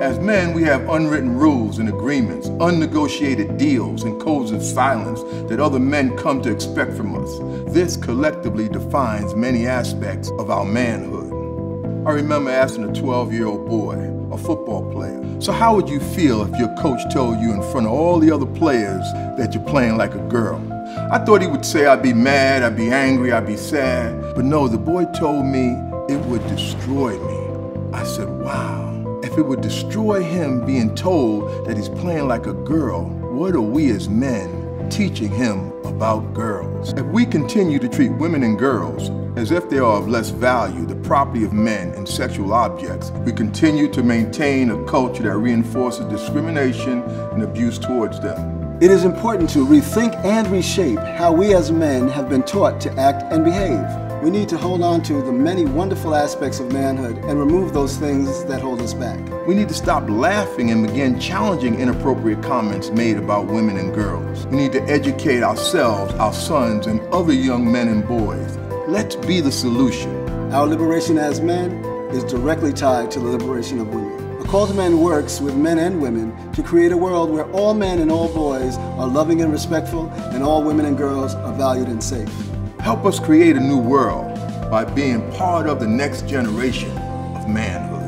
As men, we have unwritten rules and agreements, unnegotiated deals, and codes of silence that other men come to expect from us. This collectively defines many aspects of our manhood. I remember asking a 12-year-old boy, a football player, so how would you feel if your coach told you in front of all the other players that you're playing like a girl? I thought he would say I'd be mad, I'd be angry, I'd be sad, but no, the boy told me it would destroy me. I said, wow. If it would destroy him being told that he's playing like a girl, what are we as men teaching him about girls? If we continue to treat women and girls as if they are of less value, the property of men and sexual objects, we continue to maintain a culture that reinforces discrimination and abuse towards them. It is important to rethink and reshape how we as men have been taught to act and behave. We need to hold on to the many wonderful aspects of manhood and remove those things that hold us back. We need to stop laughing and begin challenging inappropriate comments made about women and girls. We need to educate ourselves, our sons, and other young men and boys. Let's be the solution. Our liberation as men is directly tied to the liberation of women. A Call to Men works with men and women to create a world where all men and all boys are loving and respectful, and all women and girls are valued and safe. Help us create a new world by being part of the next generation of manhood.